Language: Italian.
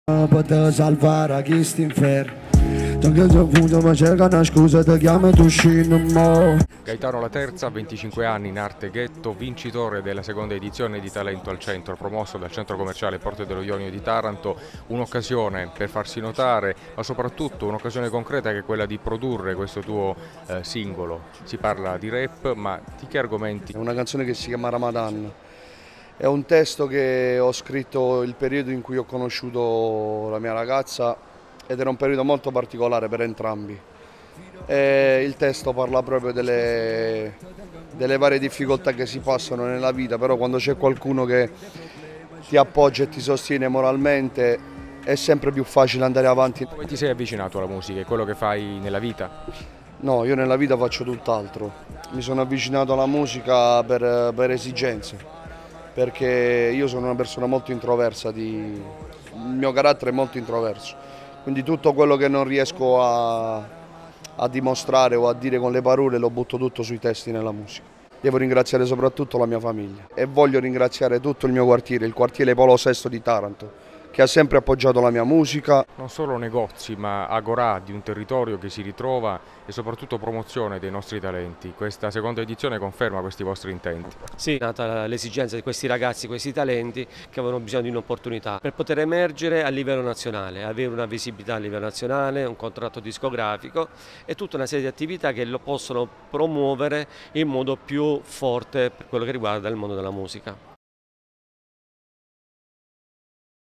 Poter salvare a chi sta in ferro. Anche se appunto ma cerca una scusa ti chiamo e tu scendo mo'. Gaetano La Terza, 25 anni, in arte ghetto, vincitore della seconda edizione di Talento al Centro, promosso dal centro commerciale Porte dello Ionio di Taranto, un'occasione per farsi notare, ma soprattutto un'occasione concreta che è quella di produrre questo tuo singolo. Si parla di rap, ma di che argomenti? È una canzone che si chiama Ramadan. È un testo che ho scritto il periodo in cui ho conosciuto la mia ragazza ed era un periodo molto particolare per entrambi. E il testo parla proprio delle varie difficoltà che si passano nella vita, però quando c'è qualcuno che ti appoggia e ti sostiene moralmente è sempre più facile andare avanti. Come ti sei avvicinato alla musica? È quello che fai nella vita? No, io nella vita faccio tutt'altro. Mi sono avvicinato alla musica per esigenze, perché io sono una persona molto introversa, il mio carattere è molto introverso, quindi tutto quello che non riesco a dimostrare o a dire con le parole lo butto tutto sui testi nella musica. Devo ringraziare soprattutto la mia famiglia e voglio ringraziare tutto il mio quartiere, il quartiere Polo VI di Taranto, che ha sempre appoggiato la mia musica. Non solo negozi, ma agorà di un territorio che si ritrova e soprattutto promozione dei nostri talenti. Questa seconda edizione conferma questi vostri intenti. Sì, è nata l'esigenza di questi ragazzi, questi talenti che avevano bisogno di un'opportunità per poter emergere a livello nazionale, avere una visibilità a livello nazionale, un contratto discografico e tutta una serie di attività che lo possono promuovere in modo più forte per quello che riguarda il mondo della musica.